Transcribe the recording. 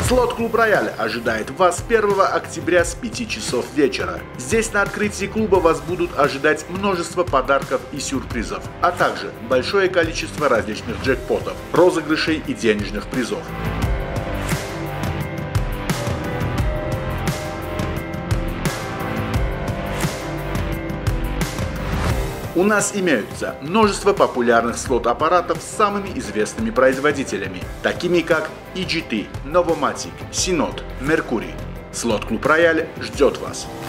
Слот-клуб «Рояль» ожидает вас 1 октября с 5 часов вечера. Здесь на открытии клуба вас будут ожидать множество подарков и сюрпризов, а также большое количество различных джекпотов, розыгрышей и денежных призов. У нас имеются множество популярных слот-аппаратов с самыми известными производителями, такими как EGT, Novomatic, Synod, Mercury. Слот-клуб «Рояль» ждет вас.